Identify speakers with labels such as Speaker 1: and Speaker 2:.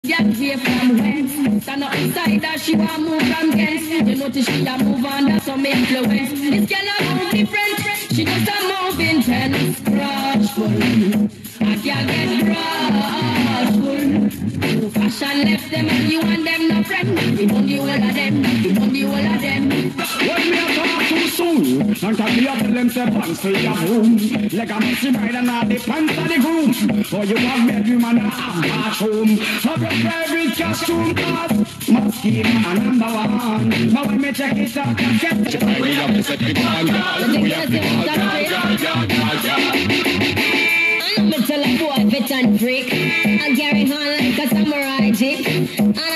Speaker 1: Get here from whence? Stand up inside her, she want move from Kent. You notice she a move on, that's some influence. This girl a move different, she just a move intense. Crushful, I can't get crushful. Fashion left them and you and them no friend. We want the whole of them, we want the whole of them.
Speaker 2: When we are talk too soon, and can be up to them say pants for your room. Like a messy bride and all the pants of the groom. Or you have bedroom and a bathroom. Have your favorite costume cause Musky man number one. But when me check it out, I get it. We have to set it on, girl. We have to
Speaker 1: I'm a tell a boy, fit and freak. I'll carry on like a samurai chick.